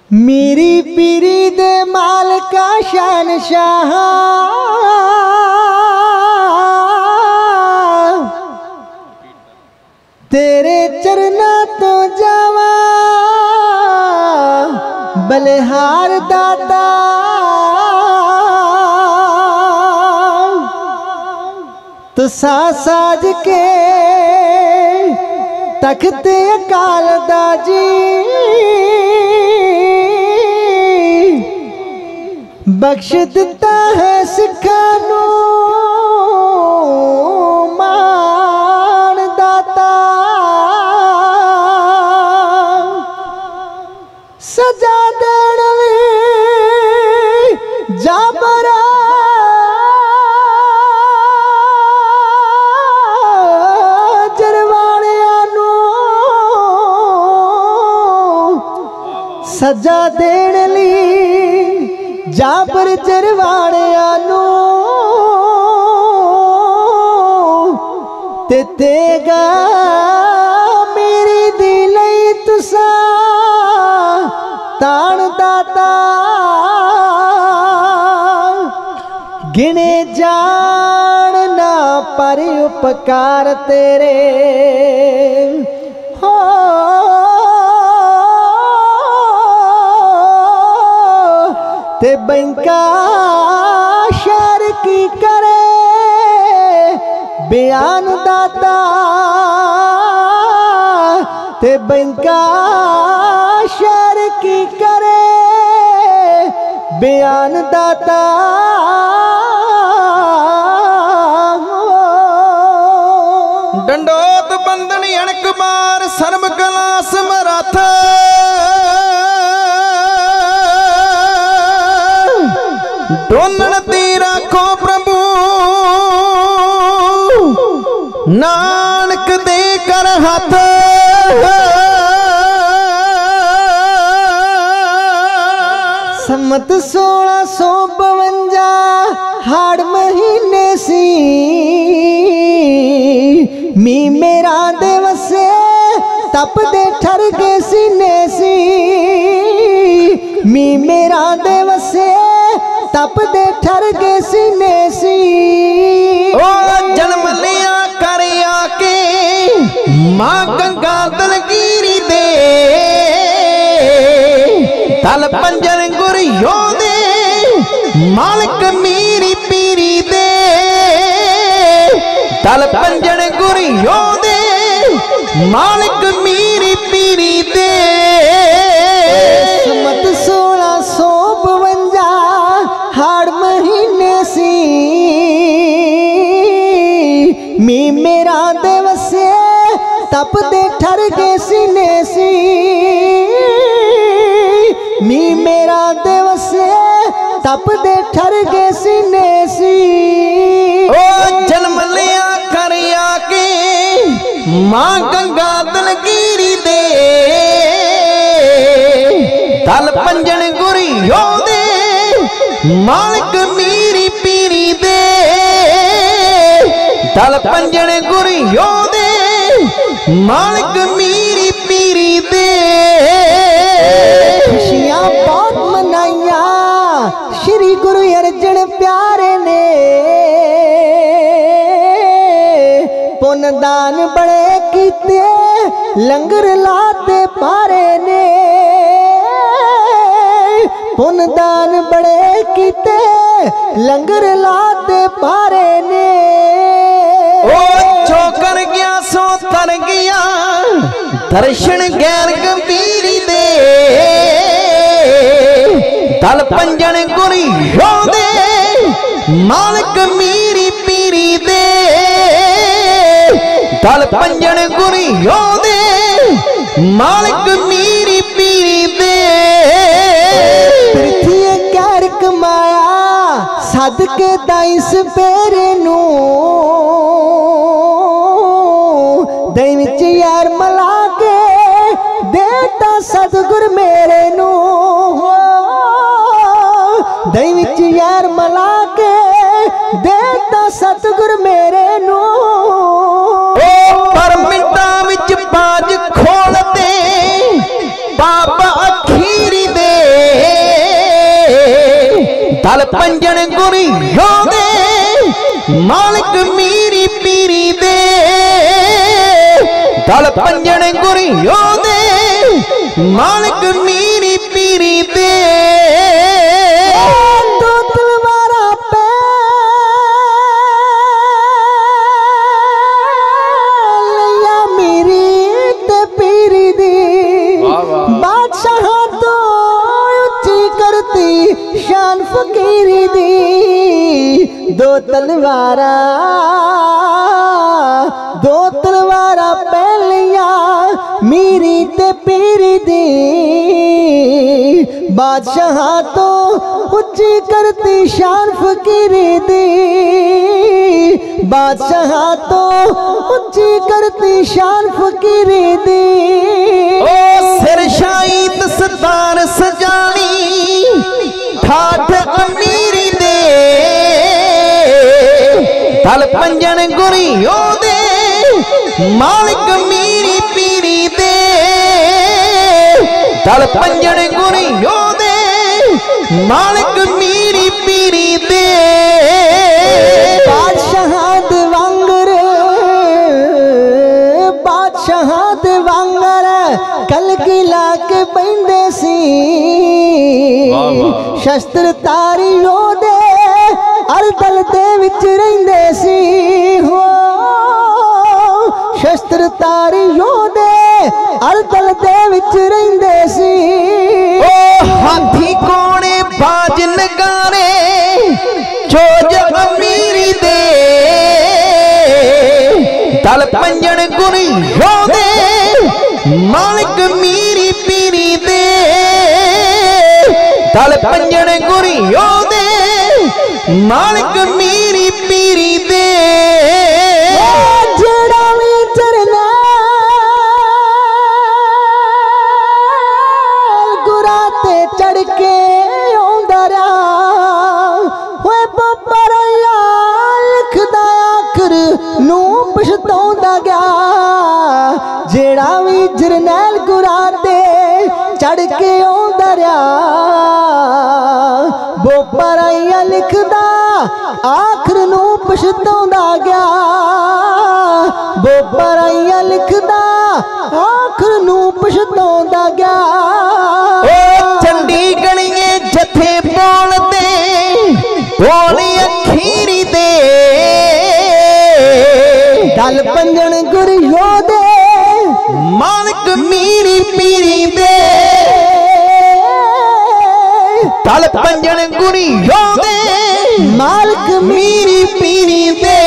मेरी पीरी दे माल का शहनशाह तेरे चरना तो जावा बलिहार दाता तो साज के तख्ते अकाल दाजी बख्श दिता है सिखा नू मान दाता सजा देण लई जाबरा जरवाणियां नू सजा देण लई जाबर जरवाणियां नू ते तेगा मेरी दिल तुसा ताण दाता गिने जान ना पर उपकार तेरे हो ते बैंका शहर की करे बयान दाता ते बैंका शहर की करे बयान दाता डंडोत बंदन अणकबार सर्व कला समरथ डोलन ती राखो प्रभु नानक दे कर हाथ सम्मत 1652 हाड़ महीने सी मी मेरा देवसे तप दे ठर के सीने सी मी मेरा देवसे तप दे ठर के सीने सी ओ जन्म लिया कर आके मां गंगा दलगिरी दे तल पंजन गुरियो दे मालिक मीरी पीरी दे तल पंजन गुरियो दे मालिक मीरी पीरी दे सम्मत 1652 हाड़ महीने सी मी मेरा देवसे तप दे ठर के सीने सी मी मेरा देवसे तप दे ठर के सीने सी ओ जन्म लिया कर आके मां गंगा दलगिरी दे तल पंजन गुरियो दे मालिक मीरी पीरी दे तल पंजन गुरियो दे मालिक मीरी पीरी दे खुशियां बहुत मनाइया श्री गुरु अर्जन प्यारे ने पुन दान बड़े कीते लंगर लाते पारे ने पुन दान बड़े कीते लंगर लाते पारे ने ओ छोकर गया सो तर गया दर्शन गैर गंभीरी दे तल पंजन गुरियो दे मालिक मीरी पीरी दे तल पंजन गुरियो दे मालिक मीरी पीरी दे पृथ्वी कैर कमाया सद के दाइस पेरे नू दई विच यार मला के देता सतगुर मेरे नू दई विच यार मला के देता सतगुर मेरे नू ओ पर मिंटां विच बाज खोल दे बाबा अखीरी दे दल पंजन गुरी होंदे मालिक मीरी पीरी दे दल पंजन गुरी होंदे मालिक मीरी पीरी दे दो तलवारा पैलिया मेरी ते पीरी दी बादशाह तो उच्ची करती शान फकीरी दी दो तलवारा पहलिया मेरी ते पीरी दी बादशाह तो उच्ची करती शान फकीरी दी बादशाह तो उच्ची करती शान फकीरी दी ओ सिर शाही दस्तार सजानी ठाठ अमीरी दे दल पंजन गुरी होंदे मालिक मीरी पीरी दे दल पंजन गुरी होंदे मालिक मीरी पीरी दे बादशाह दे वांगर कल गिला के बंदे सी शस्त्र तारी योदे अरदल दे विच रहिंदे सी हो शस्त्र तारी योदे अरदल दे विच रहिंदे सी ओ हाथी कोणे बाज नगारे चोज अमीरी दे दल पंजन गुरी होंदे मालिक मीरी पीरी दे दल पंजन गुरी होंदे मालिक मीरी पीरी दे जेड़ा भी जरनैल गुरा ते चढ़ के आउंदा रहा होए बबरया लिखदा आखर नूं पछताउंदा गया जेड़ा भी जरनैल गुरा ते चढ़ के आउंदा रहा बबरया लिखदा आखर नूं पछताउंदा गया बबरया लिखदा आखर नूं पछताउंदा गया ओ चंडी गणिए जथे बोलदे बोली अखीरी दे दल पंजन गुरी योदे मालिक मीरी पीरी दे दल पंजन गुरी होंदे मालिक मीरी पीरी दे